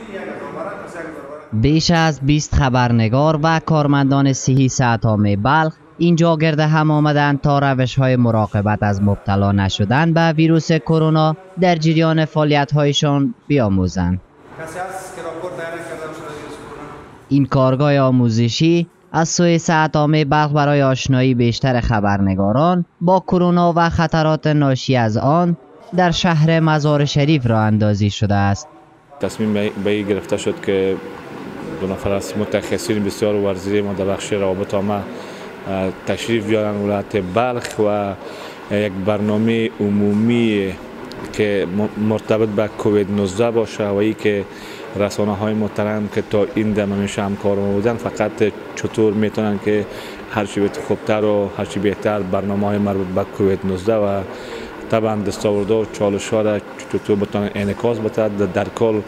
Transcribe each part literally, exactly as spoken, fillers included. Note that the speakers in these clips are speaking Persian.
بیش از بیست خبرنگار و کارمندان صحی ساعتامه بلخ اینجا گرد هم آمدند تا روش‌های مراقبت از مبتلا نشدن به ویروس کرونا در جریان فعالیت‌هایشان بیاموزند. این کارگاه آموزشی از سوی ساعتامه بلخ برای آشنایی بیشتر خبرنگاران با کرونا و خطرات ناشی از آن در شهر مزار شریف راه اندازی شده است. تصمیم به این گرفته شد که دو نفر از متخصصین بسیار ورزشی ما در بخش روابط عامه تشریف بیارن ولایت بلخ و یک برنامه عمومی که مرتبط به کووید نوزده باشه و ای که رسانه های محترم که تا این دم همیشه همکار ما بودن فقط چطور میتونن که هرچی خوبتر و هرچی بهتر برنامه های مربوط به کووید نوزده و طبعا دستاورده و چالش ها را چطور بتونن انعکاس بده در کل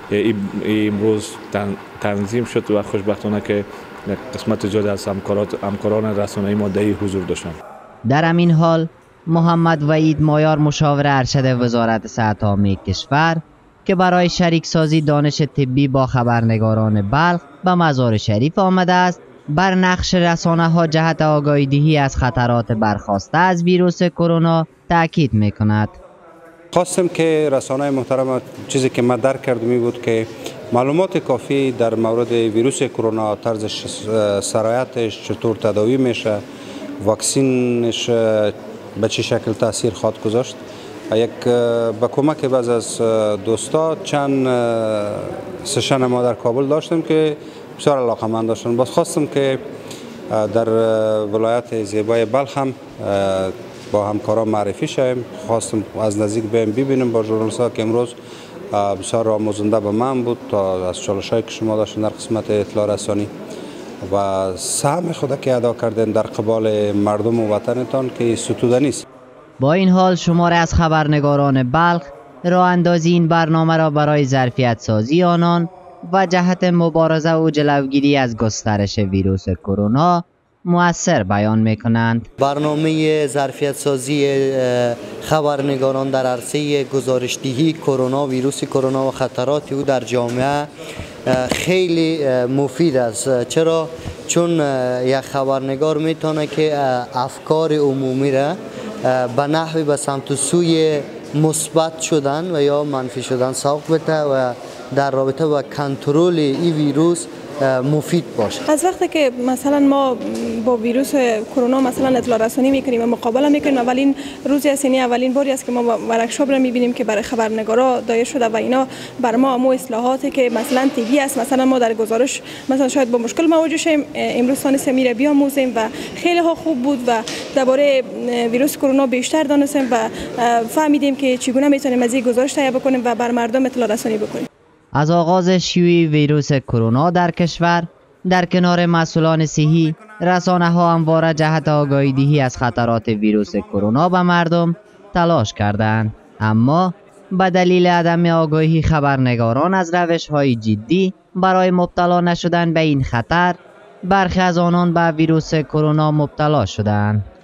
امروز تنظیم شد و خوشبختانه که قسمت زیادی از همکاران رسانه‌ای ما در حضور داشتند. در همین حال محمد وحید مایار مشاور ارشد وزارت صحت عامه کشور که برای شریک سازی دانش طبی با خبرنگاران بلخ به مزار شریف آمده است بر نقش رسانه ها جهت آگاهی دهی از خطرات برخاسته از ویروس کرونا تاکید میکند. خواستم که رسانه محترم چیزی که من درک کردم می بود که معلومات کافی در مورد ویروس کرونا، طرز سرایتش، چطور تداوی میشه، واکسینش به چه شکل تاثیر خواهد گذاشت. یک با کمک بعض از دوستا چند سشن ما در کابل داشتیم که بسیار علاقه‌مند داشتن. باز خواستم که در ولایت زیبای بلخ هم با همکاران معرفی شویم. خواستم از نزدیک بیایم ببینیم با ژورنالیست‌ها که امروز بسیار آموزنده به من بود تا از چالش‌هایی که شما داشتین در قسمت اطلاع رسانی و سهم خود که ادا کردین در قبال مردم و وطنتان که ستوده نیست. با این حال شماری از خبرنگاران بلخ راه اندازی این برنامه را برای ظرفیت سازی آنان و جهت مبارزه و جلوگیری از گسترش ویروس کرونا مؤثر بیان میکنند. برنامه ظرفیت سازی خبرنگاران در عرصه گزارشدهی کرونا، ویروس کرونا و خطرات او در جامعه خیلی مفید است. چرا؟ چون یک خبرنگار میتونه که افکار عمومی را به نحوی به سمت و سوی مثبت شدن و یا منفی شدن سوق بده و در رابطه با کنترل این ویروس مفید باشه. از وقتی که مثلا ما با ویروس کرونا مثلا اطلاع رسانی میکنیم و مقابله میکنیم، اولین روزی است، یعنی اولین باری است که ما ورکشاپ را میبینیم که برای خبرنگارا دایر شده و اینا بر ما مو اصلاحاتی که مثلا طبی است، مثلا ما در گزارش مثلا شاید با مشکل مواجه شیم، امروز تانستیم میره بیاموزیم و خیلی ها خوب بود و درباره ویروس کرونا بیشتر دانستیم و فهمیدیم که چگونه میتونیم از این گزارش تهیه بکنیم و بر مردم اطلاع رسانی بکنیم. از آغاز شیوع ویروس کرونا در کشور در کنار مسئولان صحی، رسانه ها همواره جهت آگاهی دهی از خطرات ویروس کرونا به مردم تلاش کردند، اما به دلیل عدم آگاهی خبرنگاران از روش های جدی برای مبتلا نشدن به این خطر، برخی از آنان به ویروس کرونا مبتلا شدند.